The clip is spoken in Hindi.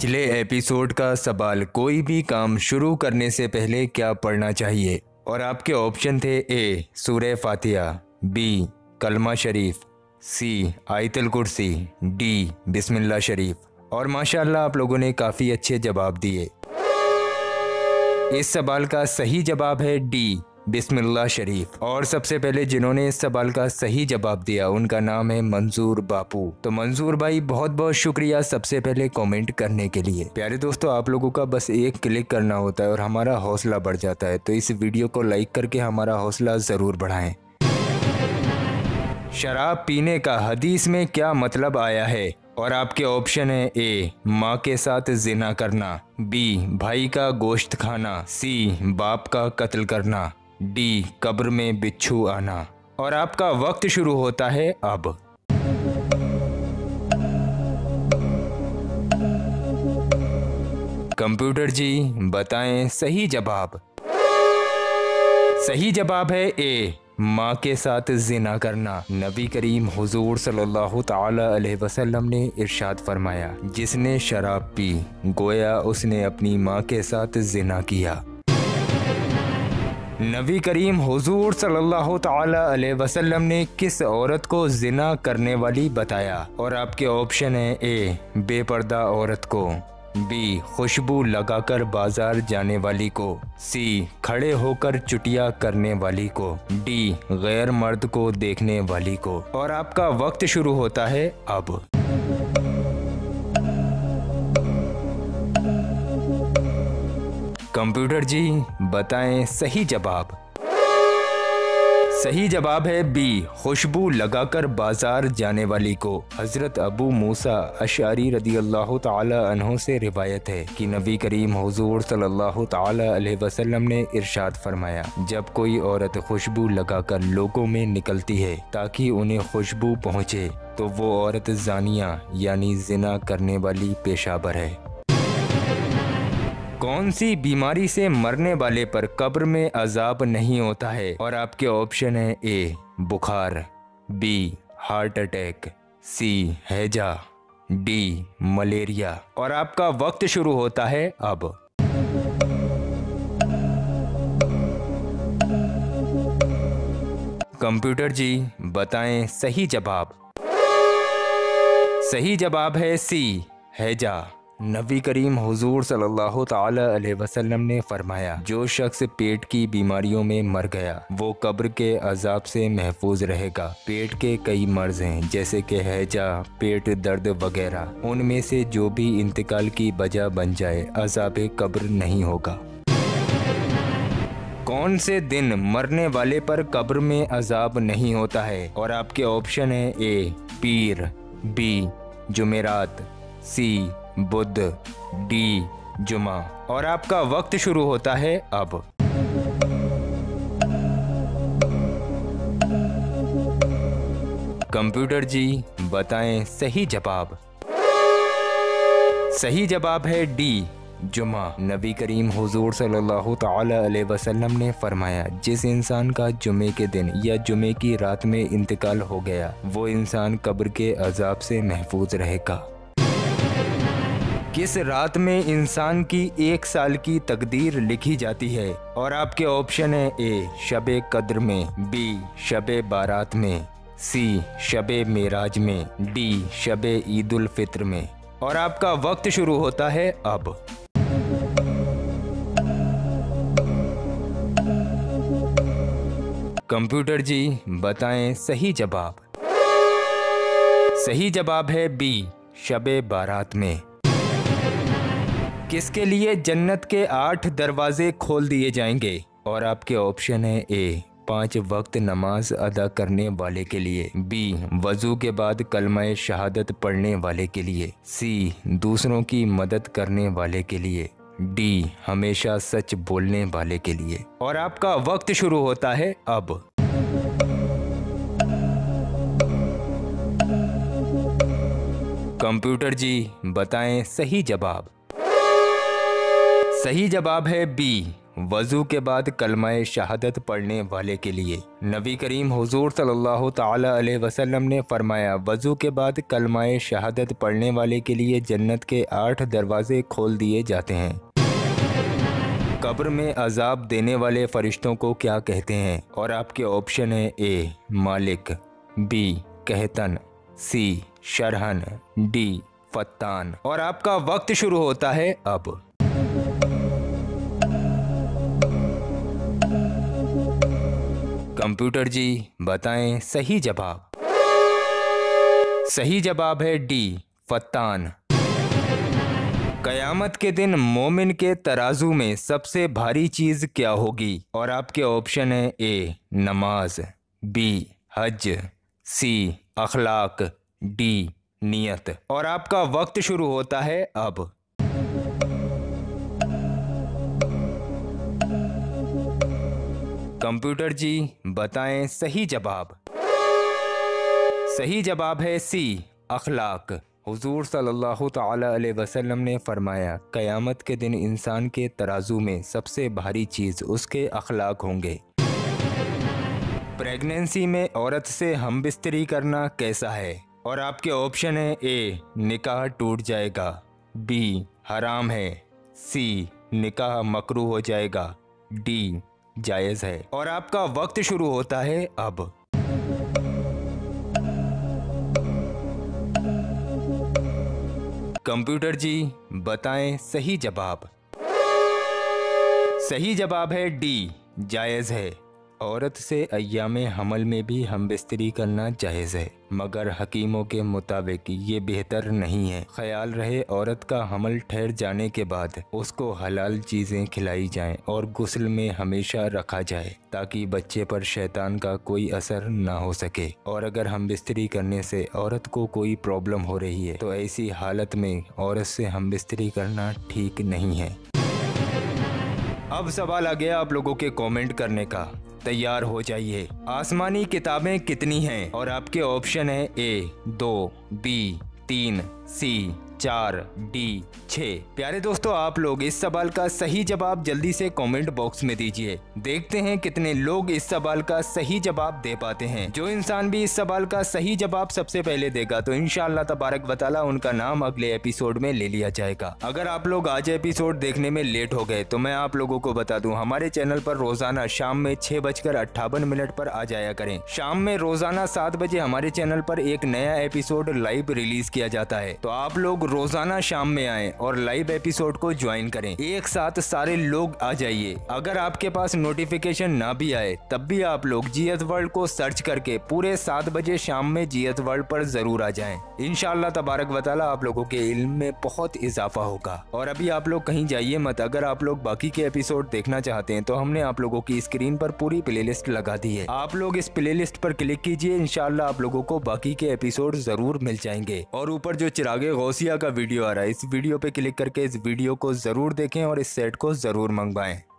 पिछले एपिसोड का सवाल, कोई भी काम शुरू करने से पहले क्या पढ़ना चाहिए? और आपके ऑप्शन थे ए सूरह फातिहा, बी कलमा शरीफ, सी आयतुल कुर्सी, डी बिस्मिल्लाह शरीफ। और माशाअल्लाह आप लोगों ने काफ़ी अच्छे जवाब दिए। इस सवाल का सही जवाब है डी बिस्मिल्लाह शरीफ। और सबसे पहले जिन्होंने इस सवाल का सही जवाब दिया उनका नाम है मंजूर बापू। तो मंजूर भाई बहुत बहुत शुक्रिया सबसे पहले कमेंट करने के लिए। प्यारे दोस्तों, आप लोगों का बस एक क्लिक करना होता है और हमारा हौसला बढ़ जाता है, तो इस वीडियो को लाइक करके हमारा हौसला ज़रूर बढ़ाएं। शराब पीने का हदीस में क्या मतलब आया है? और आपके ऑप्शन है ए माँ के साथ जिना करना, बी भाई का गोश्त खाना, सी बाप का कत्ल करना, डी कब्र में बिच्छू आना। और आपका वक्त शुरू होता है अब। कंप्यूटर जी बताएं सही जवाब। सही जवाब है ए माँ के साथ जिना करना। नबी करीम हुजूर सल्लल्लाहु ताला अलैहि वसल्लम ने इरशाद फरमाया, जिसने शराब पी गोया उसने अपनी माँ के साथ जिना किया। नबी करीम हुजूर सल्लल्लाहु ताला अलैहि वसल्लम ने किस औरत को जिना करने वाली बताया? और आपके ऑप्शन है ए बेपर्दा औरत को, बी खुशबू लगाकर बाजार जाने वाली को, सी खड़े होकर चुटिया करने वाली को, डी गैर मर्द को देखने वाली को। और आपका वक्त शुरू होता है अब। कंप्यूटर जी बताएं सही जवाब। सही जवाब है बी खुशबू लगाकर बाजार जाने वाली को। हजरत अबू मूसा अशअरी रदियल्लाहु ताला अन्हु से रिवायत है कि नबी करीम हुजूर सल्लल्लाहु ताला अलैहि वसल्लम ने इरशाद फरमाया, जब कोई औरत खुशबू लगाकर लोगों में निकलती है ताकि उन्हें खुशबू पहुँचे तो वो औरत जानिया यानी जिना करने वाली पेशावर है। कौन सी बीमारी से मरने वाले पर कब्र में अजाब नहीं होता है? और आपके ऑप्शन है ए बुखार, बी हार्ट अटैक, सी हैजा, डी मलेरिया। और आपका वक्त शुरू होता है अब। कंप्यूटर जी बताएं सही जवाब। सही जवाब है सी हैजा। नबी करीम हुजूर सल्लल्लाहु ताला अलैहि वसल्लम ने फरमाया, जो शख्स पेट की बीमारियों में मर गया वो कब्र के अजाब से महफूज रहेगा। पेट के कई मर्ज हैं जैसे कि हैजा, पेट दर्द वगैरह, उनमें से जो भी इंतकाल की वजह बन जाए अजाब कब्र नहीं होगा। कौन से दिन मरने वाले पर कब्र में अजाब नहीं होता है? और आपके ऑप्शन है ए पीर, बी जुमेरात, सी बुध, डी जुमा। और आपका वक्त शुरू होता है अब। कंप्यूटर जी बताएं सही जवाब। सही जवाब है डी जुमा। नबी करीम हुजूर सल्लल्लाहु ताला अलैहि वसल्लम ने फरमाया, जिस इंसान का जुमे के दिन या जुमे की रात में इंतकाल हो गया वो इंसान कब्र के अजाब से महफूज रहेगा। किस रात में इंसान की 1 साल की तकदीर लिखी जाती है? और आपके ऑप्शन है ए शबे कद्र में, बी शबे बारात में, सी शबे मेराज में, डी शबे ईदुल फित्र में। और आपका वक्त शुरू होता है अब। कंप्यूटर जी बताएं सही जवाब। सही जवाब है बी शबे बारात में। किसके लिए जन्नत के 8 दरवाजे खोल दिए जाएंगे? और आपके ऑप्शन है ए 5 वक्त नमाज अदा करने वाले के लिए, बी वजू के बाद कलमा शहादत पढ़ने वाले के लिए, सी दूसरों की मदद करने वाले के लिए, डी हमेशा सच बोलने वाले के लिए। और आपका वक्त शुरू होता है अब। कंप्यूटर जी बताएं सही जवाब। सही जवाब है बी वज़ू के बाद कलमाए शहादत पढ़ने वाले के लिए। नबी करीम हुज़ूर सल्लल्लाहु ताला अलैहि वसल्लम ने फरमाया, वज़ू के बाद कलमाए शहादत पढ़ने वाले के लिए जन्नत के 8 दरवाज़े खोल दिए जाते हैं। कब्र में अजाब देने वाले फरिश्तों को क्या कहते हैं? और आपके ऑप्शन है ए मालिक, बी कहतन, सी शरहन, डी फत्तान। और आपका वक्त शुरू होता है अब। कंप्यूटर जी बताएं सही जवाब। सही जवाब है डी फत्तान। कयामत के दिन मोमिन के तराजू में सबसे भारी चीज़ क्या होगी? और आपके ऑप्शन है ए नमाज, बी हज, सी अखलाक, डी नियत। और आपका वक्त शुरू होता है अब। कंप्यूटर जी बताएं सही जवाब। सही जवाब है सी अखलाक। हुजूर सल्लल्लाहु ताला अलैहि वसल्लम ने फरमाया, क़यामत के दिन इंसान के तराजू में सबसे भारी चीज़ उसके अखलाक होंगे। प्रेगनेंसी में औरत से हमबिस्तरी करना कैसा है? और आपके ऑप्शन है ए निकाह टूट जाएगा, बी हराम है, सी निकाह मकरूह हो जाएगा, डी जायज़ है। और आपका वक्त शुरू होता है अब। कंप्यूटर जी बताएं सही जवाब। सही जवाब है डी जायज़ है। औरत से अय्यामे हमल में भी हमबिस्तरी करना जायज़ है, मगर हकीमों के मुताबिक ये बेहतर नहीं है। ख्याल रहे औरत का हमल ठहर जाने के बाद उसको हलाल चीज़ें खिलाई जाएं और गुस्ल में हमेशा रखा जाए, ताकि बच्चे पर शैतान का कोई असर ना हो सके। और अगर हमबिस्तरी करने से औरत को कोई प्रॉब्लम हो रही है तो ऐसी हालत में औरत से हमबिस्तरी करना ठीक नहीं है। अब सवाल आ गया आप लोगों के कमेंट करने का, तैयार हो जाइए। आसमानी किताबें कितनी हैं? और आपके ऑप्शन है ए 2, बी 3, सी 4, डी 6। प्यारे दोस्तों, आप लोग इस सवाल का सही जवाब जल्दी से कमेंट बॉक्स में दीजिए। देखते हैं कितने लोग इस सवाल का सही जवाब दे पाते हैं। जो इंसान भी इस सवाल का सही जवाब सबसे पहले देगा तो इंशाअल्लाह तबारक व तआला उनका नाम अगले एपिसोड में ले लिया जाएगा। अगर आप लोग आज एपिसोड देखने में लेट हो गए तो मैं आप लोगों को बता दूं, हमारे चैनल पर रोजाना शाम में 6:58 पर आ जाया करें। शाम में रोजाना 7 बजे हमारे चैनल पर एक नया एपिसोड लाइव रिलीज किया जाता है, तो आप लोग रोजाना शाम में आए और लाइव एपिसोड को ज्वाइन करें। एक साथ सारे लोग आ जाइए। अगर आपके पास नोटिफिकेशन ना भी आए तब भी आप लोग जीएस वर्ल्ड को सर्च करके पूरे 7 बजे शाम में जीएस वर्ल्ड पर जरूर आ जाएं। इंशाअल्लाह तबारक व तआला आप लोगों के इल्म में बहुत इजाफा होगा। और अभी आप लोग कहीं जाइए मत। अगर आप लोग बाकी के एपिसोड देखना चाहते हैं तो हमने आप लोगों की स्क्रीन पर पूरी प्लेलिस्ट लगा दी है, आप लोग इस प्लेलिस्ट पर क्लिक कीजिए। इंशाअल्लाह आप लोगों को बाकी के एपिसोड जरूर मिल जाएंगे। और ऊपर जो चिरागे गौसिया का वीडियो आ रहा है, इस वीडियो पे क्लिक करके इस वीडियो को जरूर देखें और इस सेट को जरूर मंगवाएं।